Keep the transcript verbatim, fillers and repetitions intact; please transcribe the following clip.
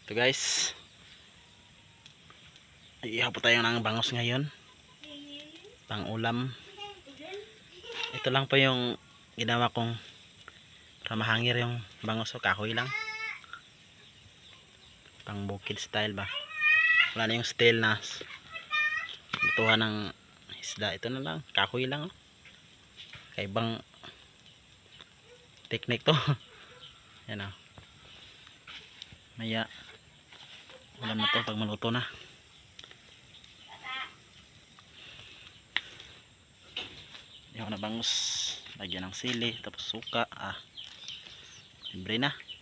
Ito guys, ihaw po tayo ng bangos ngayon, pang ulam. Ito lang po yung ginawa kong para mahangir yung bangos, o kahoy lang, pang bukid style ba. Wala na yung style na lutuhan ng isda. Ito na lang, kahoy lang, oh. Kaibang technique to. Yan, oh. Maya ulam na to pag maluto na. Yung na bangus, lagyan ng sili, tapos suka. Ah, libre na.